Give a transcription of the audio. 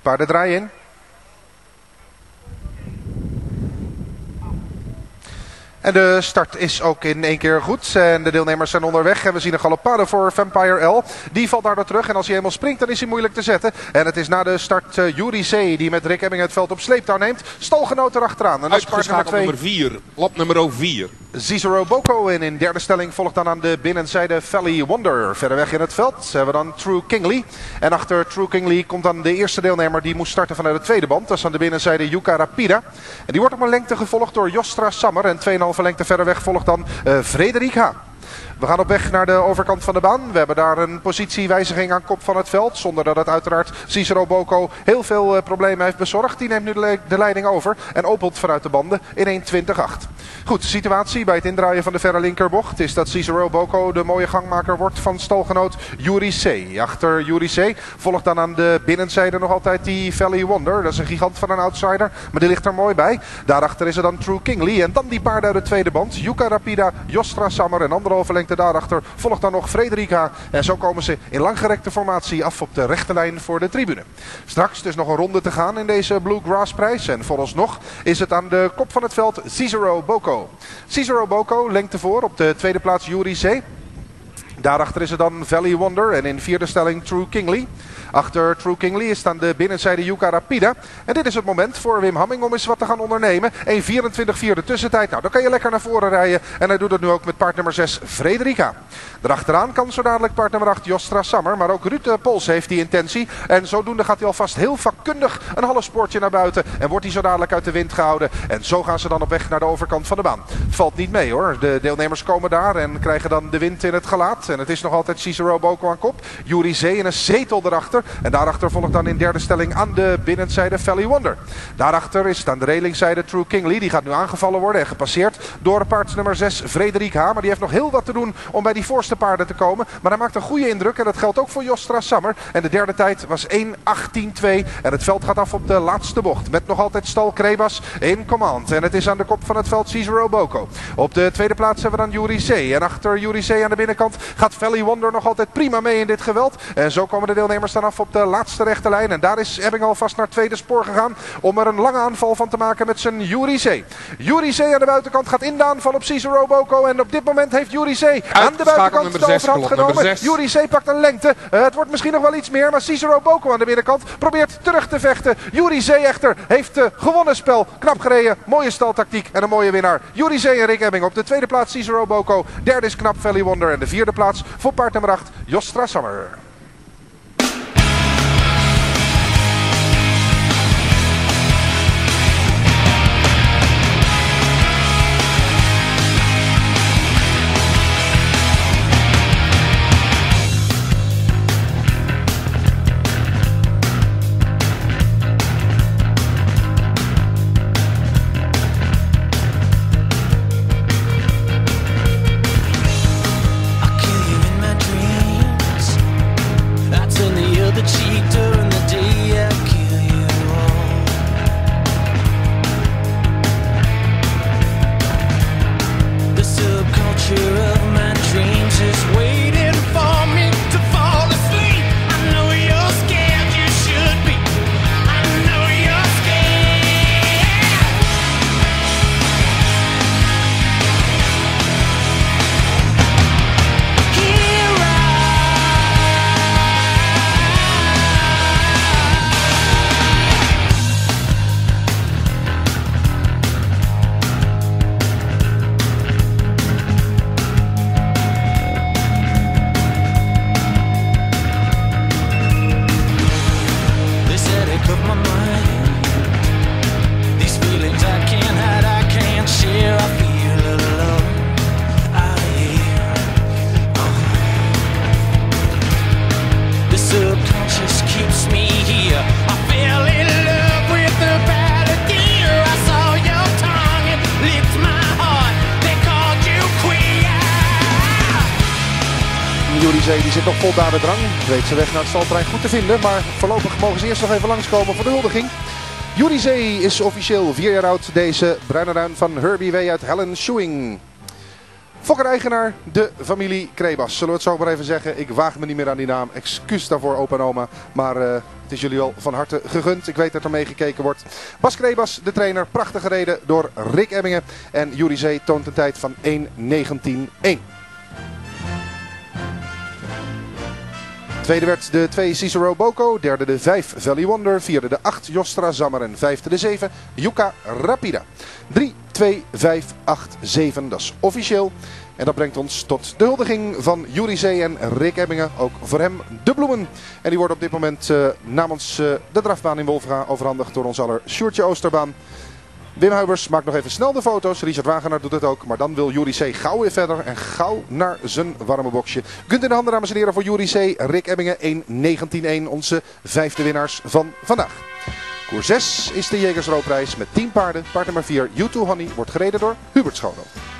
Paarden draaien in. En de start is ook in één keer goed. En de deelnemers zijn onderweg. En we zien een galopade voor Vampire L. Die valt daardoor terug. En als hij helemaal springt, dan is hij moeilijk te zetten. En het is na de start Yuri C. die met Rick Ebbing het veld op sleeptouw neemt. Stalgenoot erachteraan. En dat is paard nummer 2. Nummer 4. Lap nummer 4. Cicero Boko. En in derde stelling volgt dan aan de binnenzijde Valley Wonder. Verder weg in het veld hebben we dan True Kingley. En achter True Kingley komt dan de eerste deelnemer die moest starten vanuit de tweede band. Dat is aan de binnenzijde Yuka Rapida. En die wordt op een lengte gevolgd door Jostra Sammer. En 2,5 lengte verder weg volgt dan Frederik H. We gaan op weg naar de overkant van de baan. We hebben daar een positiewijziging aan kop van het veld. Zonder dat het uiteraard Cicero Boko heel veel problemen heeft bezorgd. Die neemt nu de leiding over en opent vanuit de banden in 1.20.8. Goed, de situatie bij het indraaien van de verre linkerbocht is dat Cicero Boko de mooie gangmaker wordt van stalgenoot Yuri C. Achter Yuri C volgt dan aan de binnenzijde nog altijd die Valley Wonder. Dat is een gigant van een outsider, maar die ligt er mooi bij. Daarachter is er dan True Kingley en dan die paarden uit de tweede band. Yuka Rapida, Jostra Sammer en 1,5 lengte daarachter volgt dan nog Frederik H. En zo komen ze in langgerekte formatie af op de rechte lijn voor de tribune. Straks dus nog een ronde te gaan in deze Bluegrass prijs. En vooralsnog is het aan de kop van het veld Cicero Boko. Cicero Boko lengte voor op de tweede plaats Yuri C. Daarachter is er dan Valley Wonder en in vierde stelling True Kingley. Achter True Kingley is aan de binnenzijde Yuka Rapida. En dit is het moment voor Wim Hamming om eens wat te gaan ondernemen. 1.24.4 de tussentijd. Nou, dan kan je lekker naar voren rijden. En hij doet het nu ook met paard nummer 6 Frederik H. Daarachteraan kan zo dadelijk paard nummer 8 Jostra Sammer. Maar ook Ruud Pols heeft die intentie. En zodoende gaat hij alvast heel vakkundig een halfspoortje naar buiten. En wordt hij zo dadelijk uit de wind gehouden. En zo gaan ze dan op weg naar de overkant van de baan. Valt niet mee hoor. De deelnemers komen daar en krijgen dan de wind in het gelaat. En het is nog altijd Cicero Boko aan kop. Yuri C in een zetel erachter. En daarachter volgt dan in derde stelling aan de binnenzijde Valley Wonder. Daarachter is het aan de relingzijde True Kingley. Die gaat nu aangevallen worden en gepasseerd door paard nummer 6 Frederik H. Maar die heeft nog heel wat te doen om bij die voorste paarden te komen. Maar hij maakt een goede indruk en dat geldt ook voor Jostra Sammer. En de derde tijd was 1.18.2. En het veld gaat af op de laatste bocht. Met nog altijd Stal Krebas in command. En het is aan de kop van het veld Cicero Boko. Op de tweede plaats hebben we dan Yuri C. En achter Yuri C aan de binnenkant gaat Valley Wonder nog altijd prima mee in dit geweld. En zo komen de deelnemers dan af op de laatste rechte lijn. En daar is Ebbing alvast naar het tweede spoor gegaan om er een lange aanval van te maken met zijn Yuri C. Yuri C aan de buitenkant gaat in de aanval op Cicero Boko. En op dit moment heeft Yuri C aan de buitenkant de overhand genomen. Yuri C pakt een lengte. Het wordt misschien nog wel iets meer. Maar Cicero Boko aan de binnenkant probeert terug te vechten. Yuri C echter heeft gewonnen spel. Knap gereden. Mooie staltactiek en een mooie winnaar. Yuri C en Rick Ebbing op de tweede plaats Cicero Boko. Derde is knap Valley Wonder. En de vierde plaats voor paard nummer 8 Jostra Sammer. Die zit nog vol dadendrang. Weet zijn weg naar het stalterrein goed te vinden. Maar voorlopig mogen ze eerst nog even langskomen voor de huldiging. Yuri C is officieel 4 jaar oud. Deze bruine ruin van Herbie W. uit Helen Shoeing. Fokker-eigenaar, de familie Krebas. Zullen we het zo maar even zeggen. Ik waag me niet meer aan die naam. Excuus daarvoor, opa en oma. Maar het is jullie wel van harte gegund. Ik weet dat er mee gekeken wordt. Bas Krebas, de trainer. Prachtig gereden door Rick Ebbingen. En Juri Zee toont een tijd van 1:19:1. Tweede werd de 2 Cicero Boko, derde de 5 Valley Wonder, vierde de 8 Jostra Zammer en vijfde de 7 Yuka Rapida. 3, 2, 5, 8, 7, dat is officieel. En dat brengt ons tot de huldiging van Juri Zee en Rick Ebbingen. Ook voor hem de bloemen. En die worden op dit moment namens de drafbaan in Wolfga overhandigd door ons aller Sjoerdje Oosterbaan. Wim Huibers maakt nog even snel de foto's. Richard Wagenaar doet het ook. Maar dan wil Juri Zee gauw weer verder. En gauw naar zijn warme boxje. Kunt in de handen, dames en heren, voor Juri Zee. Rick Ebbingen 1:19:1. Onze 5e winnaars van vandaag. Koers 6 is de Jegersroopprijs met 10 paarden. Paard nummer 4, U2 Honey, wordt gereden door Hubert Schoonhoff.